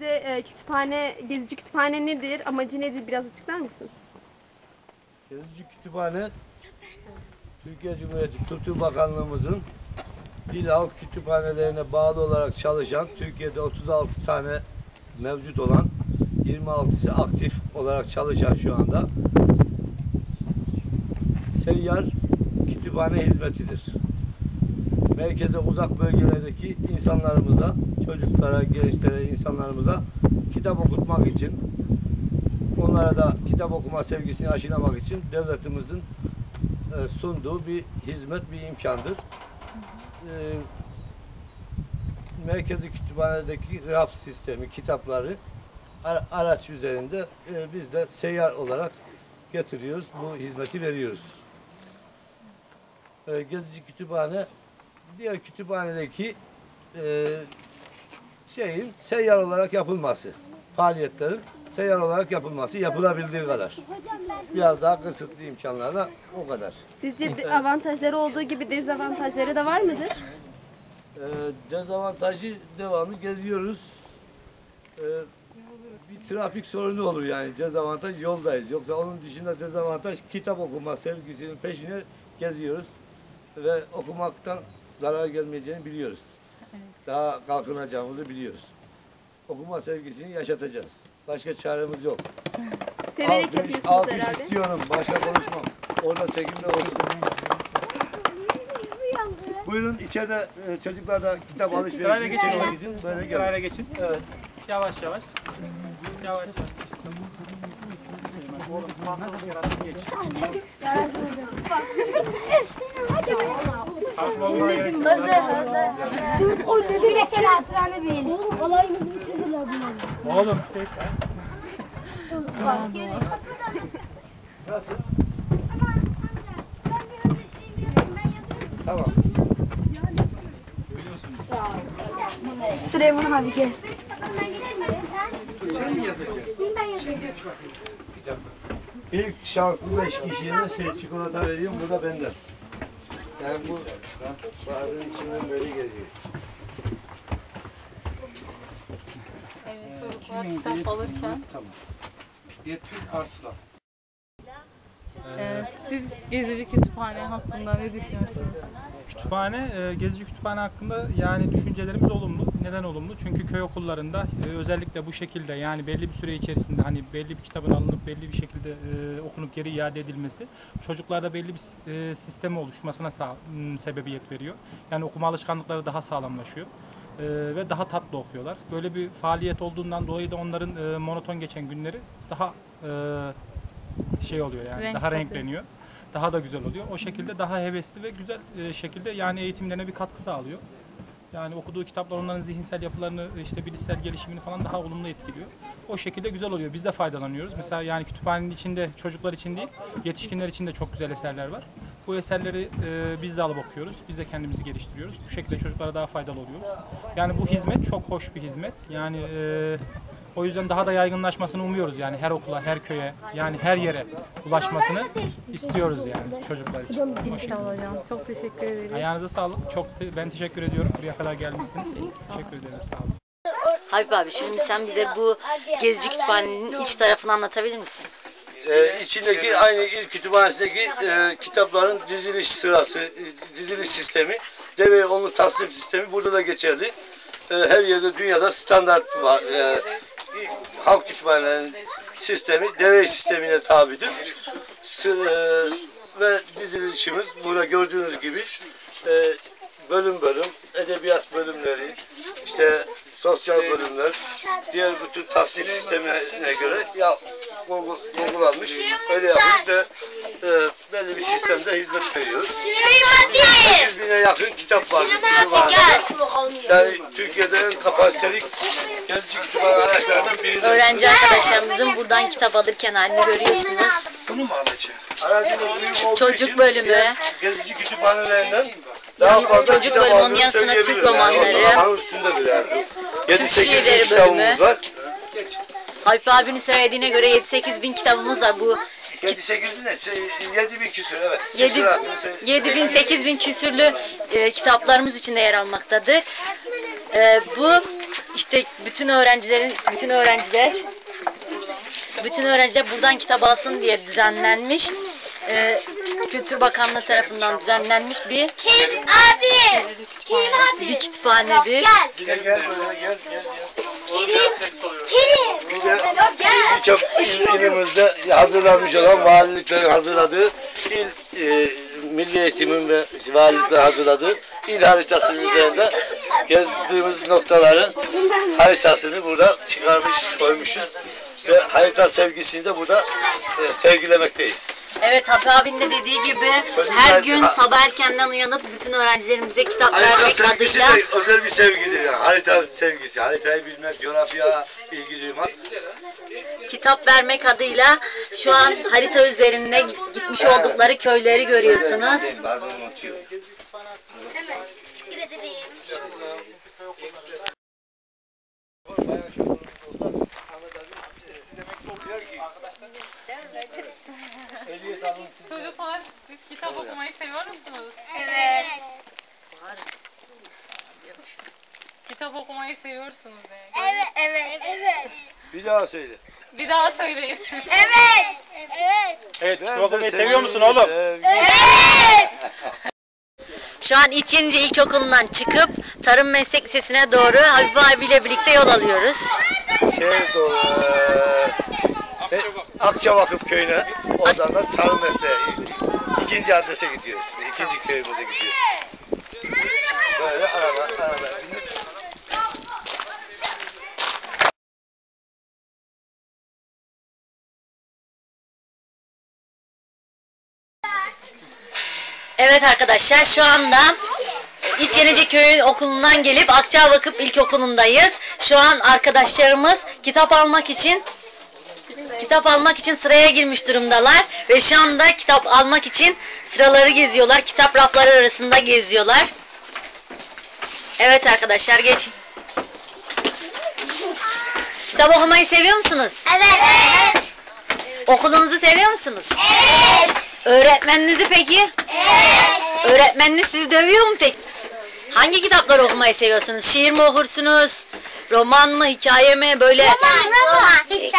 Bize gezici kütüphane nedir, amacı nedir biraz açıklar mısın? Gezici kütüphane, Türkiye Cumhuriyeti Kültür Bakanlığımızın il halk kütüphanelerine bağlı olarak çalışan, Türkiye'de 36 tane mevcut olan, 26'sı aktif olarak çalışan şu anda seyyar kütüphane hizmetidir. Merkeze uzak bölgelerdeki insanlarımıza, çocuklara, gençlere, insanlarımıza kitap okutmak için, onlara da kitap okuma sevgisini aşılamak için devletimizin sunduğu bir hizmet, bir imkandır. Merkezi kütüphanedeki raf sistemi, kitapları araç üzerinde biz de seyyar olarak getiriyoruz, bu hizmeti veriyoruz. Gezici kütüphane, diğer kütüphanedeki şeyin seyyar olarak yapılması, faaliyetlerin seyyar olarak yapılması, yapılabildiği kadar. Biraz daha kısıtlı imkanlarla o kadar. Sizce avantajları olduğu gibi dezavantajları da var mıdır? Dezavantajı devamlı geziyoruz. Bir trafik sorunu olur yani. Dezavantaj yoldayız. Yoksa onun dışında dezavantaj kitap okuma sevgisinin peşine geziyoruz. Ve okumaktan zarar gelmeyeceğini biliyoruz. Daha kalkınacağımızı biliyoruz. Okuma sevgisini yaşatacağız. Başka çaremiz yok. Severek yapıyorsunuz alkış herhalde. istiyorum. Başka konuşmam. Orada çekimde olsun. Buyurun içeride çocuklar da kitap alışverişi geçirmek için böyle gelin. Sırayla geçin. Evet. Yavaş yavaş. Yavaş yavaş. Oğlum kulaklığı yaratın geç. Hızlı. Bir mesela sıranı bil. Oğlum olayımızı bitirdiler bunlar. Oğlum ses. Nasıl? Tamam. Süleyman abi gel. Sen mi yazacaksın? İlk şanslı 5 kişiye de çikolata veriyorum. Bu da benden. Yani bu bazen içinden böyle geliyor. Evet, çocuklar kitap alırken. Tamam. Yetkin Arslan. Siz gezici kütüphane hakkında ne düşünüyorsunuz? Gezici kütüphane hakkında yani düşüncelerimiz olumlu. Neden olumlu? Çünkü köy okullarında özellikle bu şekilde yani belli bir süre içerisinde hani belli bir kitabın alınıp belli bir şekilde okunup geri iade edilmesi çocuklarda belli bir sistemi oluşmasına sebebiyet veriyor. Yani okuma alışkanlıkları daha sağlamlaşıyor. Ve daha tatlı okuyorlar. Böyle bir faaliyet olduğundan dolayı da onların monoton geçen günleri daha şey oluyor yani daha renkleniyor. Daha da güzel oluyor. O şekilde daha hevesli ve güzel şekilde yani eğitimlerine bir katkı sağlıyor. Yani okuduğu kitaplar onların zihinsel yapılarını, işte bilişsel gelişimini falan daha olumlu etkiliyor. O şekilde güzel oluyor. Biz de faydalanıyoruz. Mesela yani kütüphanenin içinde çocuklar için değil, yetişkinler için de çok güzel eserler var. Bu eserleri biz de alıp okuyoruz. Biz de kendimizi geliştiriyoruz. Bu şekilde çocuklara daha faydalı oluyoruz. Yani bu hizmet çok hoş bir hizmet. Yani o yüzden daha da yaygınlaşmasını umuyoruz yani her okula, her köye, yani her yere ulaşmasını istiyoruz yani çocuklar için. İnşallah hocam. Çok teşekkür ederiz. Ayağınıza sağlık. Ben teşekkür ediyorum. Buraya kadar gelmişsiniz. Teşekkür ederim. Sağ olun. Habib abi şimdi sen bize bu gezici kütüphanenin iç tarafını anlatabilir misin? İçindeki aynı il kütüphanesindeki kitapların diziliş sırası, diziliş sistemi, deve onlu tasnif sistemi burada da geçerli. Her yerde dünyada standart var. Halk kütüphanelerinin sistemi deve sistemine tabidir. Ve dizilişimiz burada gördüğünüz gibi bölüm bölüm, edebiyat bölümleri, işte sosyal bölümler, diğer bütün tasnif sistemine göre uygulanmış. Öyle yapıyoruz ve belli bir sistemde hizmet veriyoruz. 8.000'e yakın kitap var. Yani Türkiye'de en kapasiteli gezici kütüphane araçlarından biridir. Öğrenci arkadaşlarımızın buradan kitap alırken halini görüyorsunuz. Bunu mu alacağım? Çocuk bölümü. Gezici kütüphanelerinden daha fazla Çocuk bölümü, onun yanısına Türk romanları, Türk şiirleri bölümü. Habib abinin söylediğine göre 7-8 bin kitabımız var. Bu 7-8 bin ne? 7 bin küsur evet. 7 bin 8 bin küsürlü kitaplarımız içinde yer almaktadır. Bu işte bütün öğrenciler buradan kitap alsın diye düzenlenmiş. Kültür Bakanlığı tarafından düzenlenmiş bir kütüphanedir. Gel birçok ilimizde hazırlanmış olan valiliklerin hazırladığı Milli Eğitim'in ve valiliklerin hazırladığı il haritasının üzerinde gezdiğimiz noktaların haritasını burada çıkarmış koymuşuz ve harita sevgisini de burada sergilemekteyiz. Evet, Hafi abinin de dediği gibi her gün sabah erkenden uyanıp bütün öğrencilerimize kitap vermek adıyla özel bir sevgidir yani. Harita sevgisi, haritayı bilmek, coğrafya ilgi duymak. kitap vermek adıyla şu an harita üzerinde gitmiş oldukları köyleri görüyorsunuz. Bazen unutuyor. Teşekkür ederim. Çocuklar, siz kitap okumayı seviyor musunuz? Evet. Kitap okumayı seviyorsunuz yani. Evet. Evet. Evet. Bir daha söyle. Bir daha söyleyin. Evet. Evet. Evet, kitap okumayı seviyor musun oğlum? Evet. Şu an İçyenice İlkokulu'ndan çıkıp Tarım Meslek Lisesi'ne doğru Habib abiyle birlikte yol alıyoruz. Doğru. Akçavakıf köyüne, oradan da tarım mesleği. İkinci adrese gidiyoruz. İkinci köyümüze gidiyoruz. Böyle araba binip. Evet arkadaşlar, şu anda İçyenice Köyü okulundan gelip Akçavakıf İlkokulu'ndayız. Şu an arkadaşlarımız kitap almak için sıraya girmiş durumdalar ve şu anda kitap almak için sıraları geziyorlar. Kitap rafları arasında geziyorlar. Evet arkadaşlar, geçin. Kitap okumayı seviyor musunuz? Evet. Okulunuzu seviyor musunuz? Evet. Öğretmeninizi peki? Evet. Öğretmeniniz sizi dövüyor mu peki? Hangi kitapları okumayı seviyorsunuz? Şiir mi okursunuz? Roman mı, hikaye mi? Böyle Roman.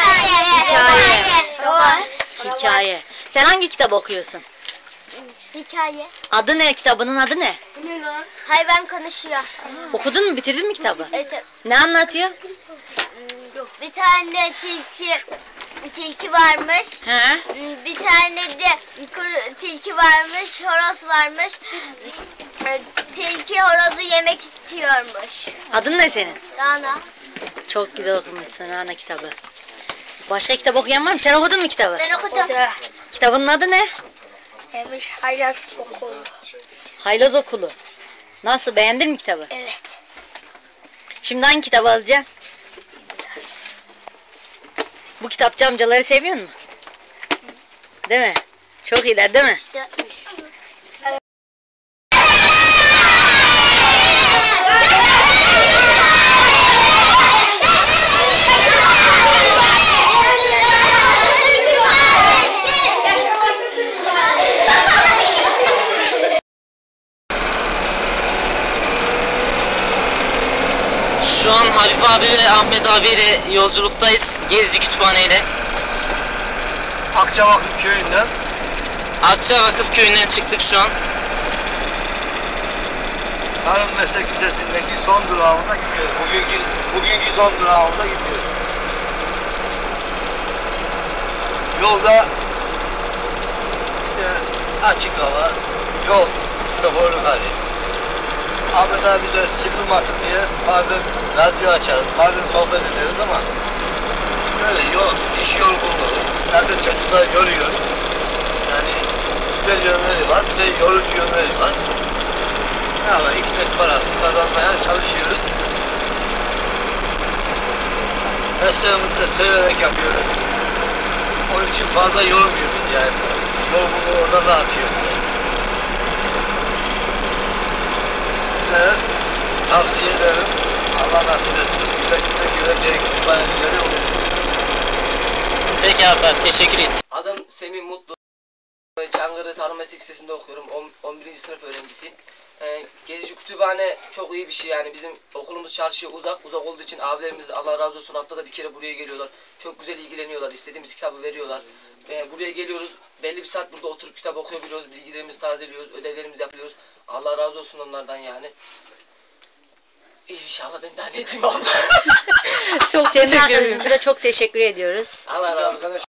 hikaye. Sen hangi kitap okuyorsun? Hikaye. Adı ne? Kitabının adı ne? Hayvan konuşuyor. Okudun mu? Bitirdin mi kitabı? Evet. Ne anlatıyor? Bir tane tilki varmış. He? Bir tane de tilki varmış, horoz varmış. Tilki horozu yemek istiyormuş. Adın ne senin? Rana. Çok güzel okumuşsun Rana kitabı. Başka kitap okuyan var mı? Sen okudun mu kitabı? Ben okudum. Kitabının adı ne? Emir Haylaz okulu. Haylaz Okulu. Nasıl? Beğendin mi kitabı? Evet. Şimdi hangi kitabı alacaksın? Bu kitapçı amcaları seviyor musun? Değil mi? Çok iyiler değil mi? Şu an Habib abi ve Ahmet abiyle yolculuktayız. Gezici Kütüphaneyle. Akçavakıf köyünden. Akçavakıf köyünden çıktık şu an. Tarım Meslek Lisesi'ndeki son durağımıza gidiyoruz. Bugünkü son durağımıza gidiyoruz. Yolda işte açık hava, yol konforlu hali. Ahmet abi de sıkılmasın diye bazen radyo açarız, bazen sohbet ederiz ama işte öyle iş yorgunluğu, zaten çocuklar yoruyor. Yani güzel yönleri var, bir de yorucu yönleri var. Ne var, ekmek parası kazanmaya çalışıyoruz. Mesleğimizi de severek yapıyoruz. Onun için fazla yormuyoruz yani. Yorgunluğu oradan rahatıyoruz. Sizlere tavsiye ederim. Allah nasip etsin. Güle geleceği kütüphaneleri oluşsun. Peki abi, teşekkür ederim. Adım Semih Mutlu. Çankırı Tarım Meslek Lisesi'nde okuyorum. 11. sınıf öğrencisiyim. Gezici kütüphane çok iyi bir şey yani. Bizim okulumuz çarşıya uzak olduğu için abilerimiz Allah razı olsun haftada bir kere buraya geliyorlar. Çok güzel ilgileniyorlar. İstediğimiz kitabı veriyorlar. Buraya geliyoruz. Belli bir saat burada oturup kitap okuyabiliyoruz. Bilgilerimizi tazeliyoruz. Ödevlerimizi yapıyoruz. Allah razı olsun onlardan yani. İnşallah ben daha ne diyeyim abla. Çok teşekkür ederim. Bize çok teşekkür ediyoruz. Allah razı olsun.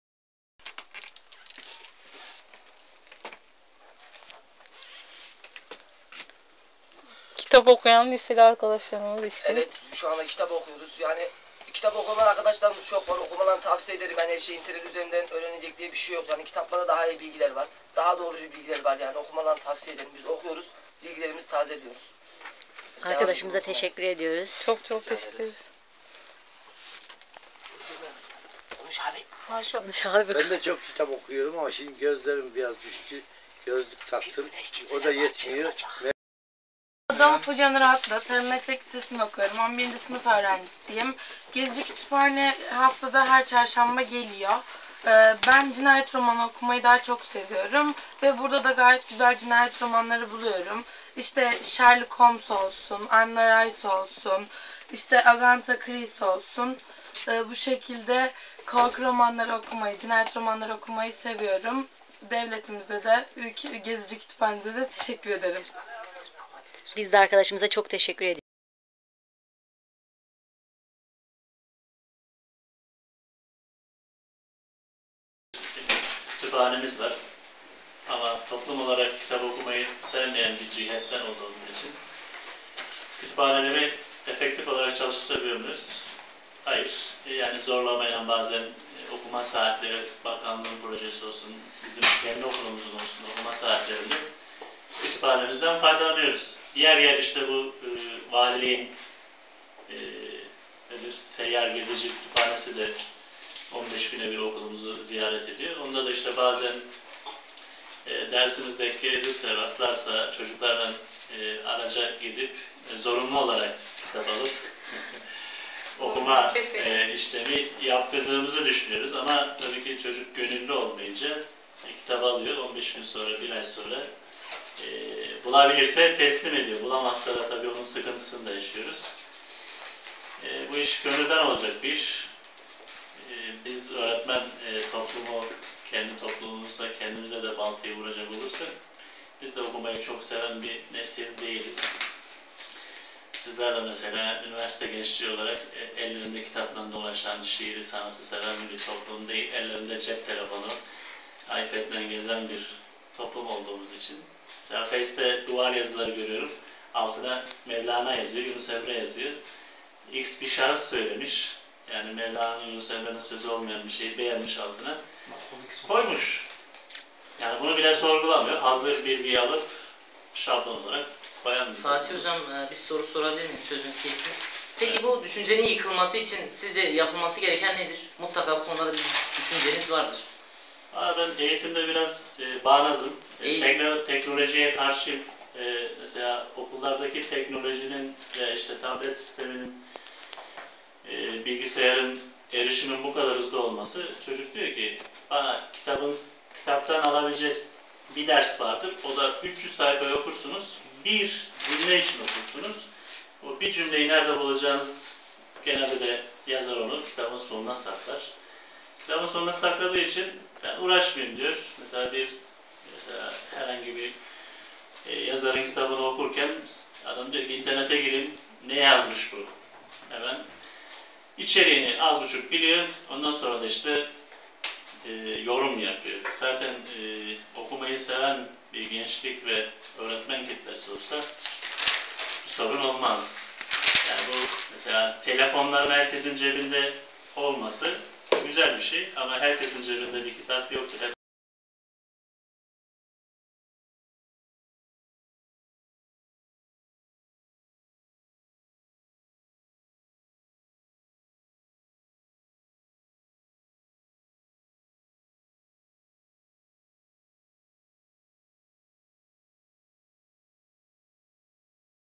Kitap okuyan liseli arkadaşlarımız işte. Evet, şu anda kitap okuyoruz. Yani kitap okumayan arkadaşlarımız çok var. Okumalarını tavsiye ederim. Yani her şey internet üzerinden öğrenecek diye bir şey yok. Yani kitaplarda daha iyi bilgiler var. Daha doğrucu bilgiler var yani. Okumalarını tavsiye ederim. Biz okuyoruz, bilgilerimizi tazeliyoruz. Arkadaşımıza teşekkür ediyoruz. Çok teşekkür ederiz. Konuş abi. Ben de çok kitap okuyorum ama şimdi gözlerim biraz düştü. Gözlük taktım. O da yetmiyor. Adım Fulya Rahat'la Tarım Meslek Lisesi'nde okuyorum. 11. sınıf öğrencisiyim. Gezici kütüphane haftada her çarşamba geliyor. Ben cinayet romanı okumayı daha çok seviyorum. Ve burada da gayet güzel cinayet romanları buluyorum. İşte Sherlock Holmes olsun, Anne Rice olsun, işte Agatha Christie olsun. Bu şekilde korku romanları okumayı, cinayet romanları okumayı seviyorum. Devletimize de, Gezici Kütüphanemize de teşekkür ederim. Biz de arkadaşımıza çok teşekkür ediyoruz. Kütüphanemiz var. Ama toplum olarak kitap okumayı sevmeyen bir cihetten olduğumuz için kütüphaneleri efektif olarak çalıştırabiliyor muyuz? Hayır. Yani zorlamayan bazen okuma saatleri, bakanlığın projesi olsun, bizim kendi okulumuzun olsun okuma saatlerinde kütüphanemizden faydalanıyoruz. Yer yer işte bu valiliğin seyyar gezici kütüphanesi de 15 güne bir okulumuzu ziyaret ediyor. Onda da işte bazen dersimiz denk gelirse, rastlarsa çocuklarla araca gidip zorunlu olarak kitap alıp okuma işlemi yaptırdığımızı düşünüyoruz. Ama tabii ki çocuk gönüllü olmayınca kitap alıyor. 15 gün sonra, bir ay sonra bulabilirse teslim ediyor. Bulamazsa da tabii onun sıkıntısını da yaşıyoruz. Bu iş gönülden olacak bir iş. Biz öğretmen toplumu, kendi toplumumuzda kendimize de baltayı vuracak olursak biz de okumayı çok seven bir nesil değiliz. Sizler de mesela üniversite gençliği olarak ellerinde kitapla dolaşan, şiiri, sanatı seven bir toplum değil, ellerinde cep telefonu, iPad'le gezen bir toplum olduğumuz için. Mesela Face'te duvar yazıları görüyorum. Altına Mevlana yazıyor, Yunus Emre yazıyor. X bir şahıs söylemiş. Yani Mevlana'nın, Yunus Emre'nin sözü olmayan bir şeyi beğenmiş altına. Koymuş. Yani bunu bile sorgulamıyor. Hazır bilgiyi alıp şablon olarak koyan bir Fatih Hocam bir soru sorabilir miyim? Sözünüzü kestim. Peki bu düşüncenin yıkılması için sizce yapılması gereken nedir? Mutlaka bu konuda bir düşünceniz vardır. Ben eğitimde biraz bağnazım. Teknolojiye karşı mesela okullardaki teknolojinin ve işte tablet sisteminin bilgisayarın erişimin bu kadar hızlı olması, çocuk diyor ki bana kitaptan alabilecek bir ders vardır. O da 300 sayfayı okursunuz. Bir cümle için okursunuz. O bir cümleyi nerede bulacağınız genelde de yazar onu kitabın sonuna saklar. Kitabın sonuna sakladığı için ben uğraşmayayım diyor. Mesela herhangi bir yazarın kitabını okurken adam diyor ki internete gireyim, ne yazmış bu? Hemen içeriğini az buçuk biliyor. Ondan sonra da işte yorum yapıyor. Zaten okumayı seven bir gençlik ve öğretmen kitlesi olsa bir sorun olmaz. Yani bu mesela telefonların herkesin cebinde olması güzel bir şey ama herkesin cebinde bir kitap yoktur.